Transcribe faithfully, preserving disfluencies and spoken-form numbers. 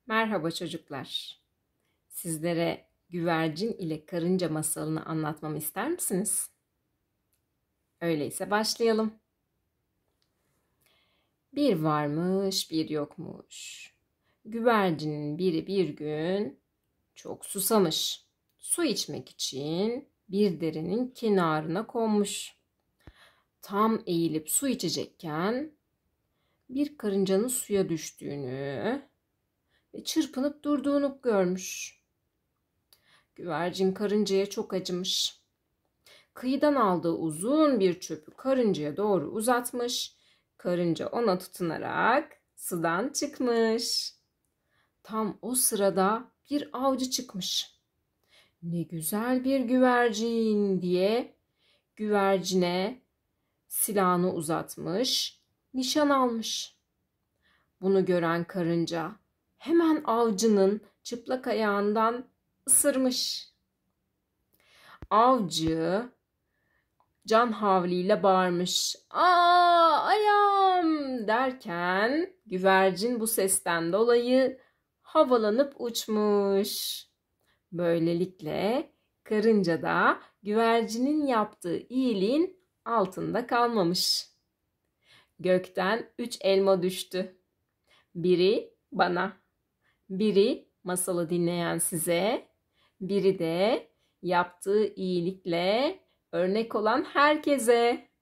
Merhaba çocuklar. Sizlere güvercin ile karınca masalını anlatmamı ister misiniz? Öyleyse başlayalım. Bir varmış, bir yokmuş. Güvercinin biri bir gün çok susamış. Su içmek için bir derenin kenarına konmuş. Tam eğilip su içecekken bir karıncanın suya düştüğünü ve çırpınıp durduğunu görmüş. Güvercin karıncaya çok acımış. Kıyıdan aldığı uzun bir çöpü karıncaya doğru uzatmış. Karınca ona tutunarak sudan çıkmış. Tam o sırada bir avcı çıkmış. "Ne güzel bir güvercin!" diye güvercine silahını uzatmış, nişan almış. Bunu gören karınca hemen avcının çıplak ayağından ısırmış. Avcı can havliyle bağırmış. "Aa, ayağım!" derken güvercin bu sesten dolayı havalanıp uçmuş. Böylelikle karınca da güvercinin yaptığı iyiliğin altında kalmamış. Gökten üç elma düştü. Biri bana, biri masalı dinleyen size, biri de yaptığı iyilikle örnek olan herkese.